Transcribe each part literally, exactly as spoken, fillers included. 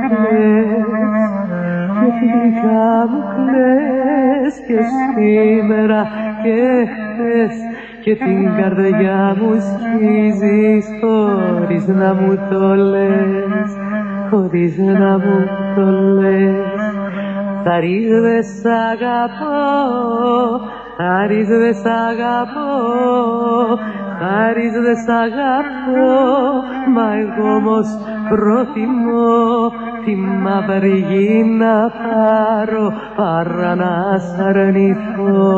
κλαις, γιατί γλυκά μου κλαις και σήμερα και χθες και την καρδιά μου σκίζεις χωρίς να μου το λες, χωρίς να μου το λες. Θα ρεις δε σ' αγαπώ, θα ρεις δε σ' αγαπώ, θα ρεις δε σ' αγαπώ, μα εγώ όμως προτιμώ τη μαύρη γη να πάρω παρά να σ' αρνηθώ.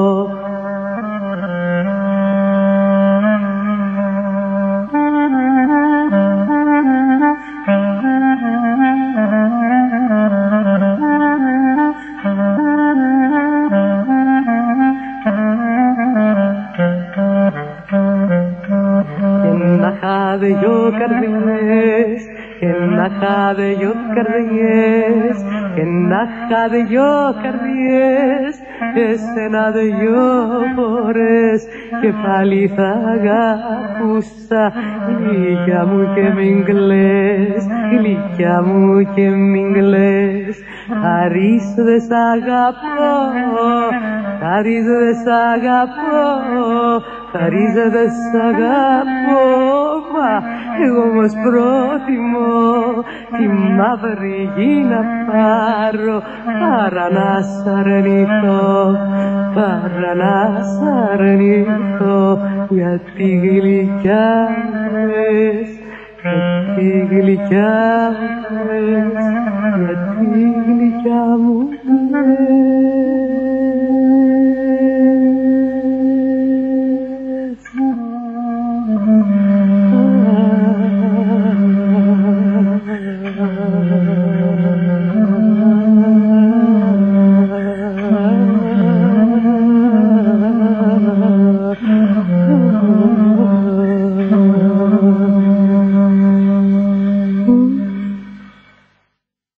Δυο καρδιές, και να είχα δυο καρδιές, και να είχα δυο καρδιές, εσένα δυο φορές και πάλι θα αγαπούσα. Γλυκιά μου και μην κλαις, γλυκιά μου και μην κλαις. Χαρίς δε σ' αγαπώ, χαρίς δε σ' αγαπώ, χαρίς δε σ' αγαπώ, μα εγώ όμως προτιμώ τη μαύρη γη να πάρω παρά να σ' αρνηθώ, παρά να σ' αρνηθώ, γιατί γλυκιά μου κλαις, γιατί γλυκιά μου κλαις, γιατί γλυκιά μου κλαις.